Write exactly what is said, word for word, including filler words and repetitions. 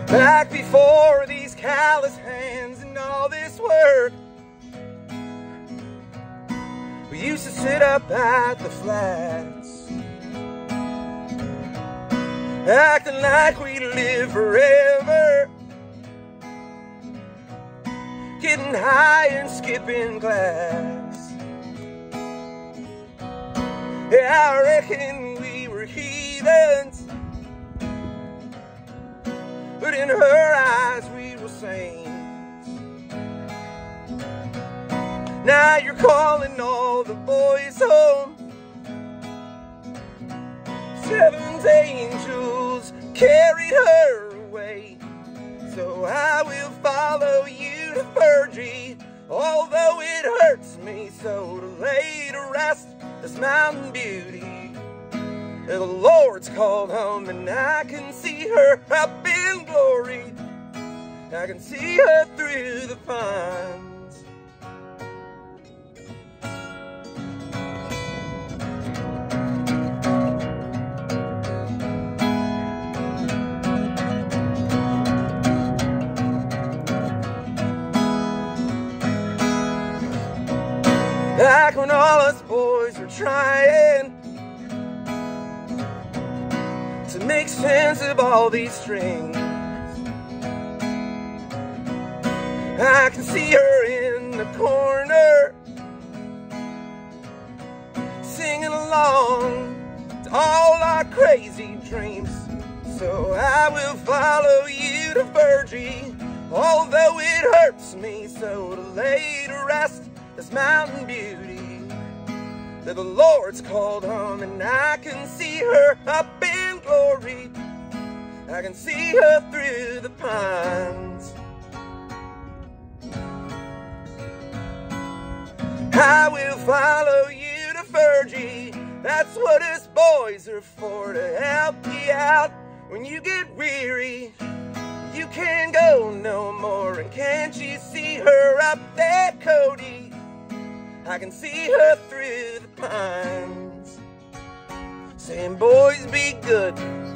Back before these callous hands and all this work, we used to sit up at the flats, acting like we'd live forever, getting high and skipping class. Yeah, I reckon we were heathens, but in her eyes we were saints. Now you're calling all the boys home. Seven's angels carried her away, so I will follow you to Virgie, although it hurts me so to lay to rest this mountain beauty. The Lord's called home and I can see her up in glory. I can see her through the pines. Back when all us boys were trying to make sense of all these strings, I can see her in the corner singing along to all our crazy dreams. So I will follow you to Virgie, although it hurts me so to lay to rest this mountain beauty. That the Lord's called home and I can see her up in glory. I can see her through the pines. I will follow you to Virgie. That's what us boys are for, to help you out when you get weary. You can't go no more, and can't you see her up there, Cody? I can see her through the pines, saying, boys, be good.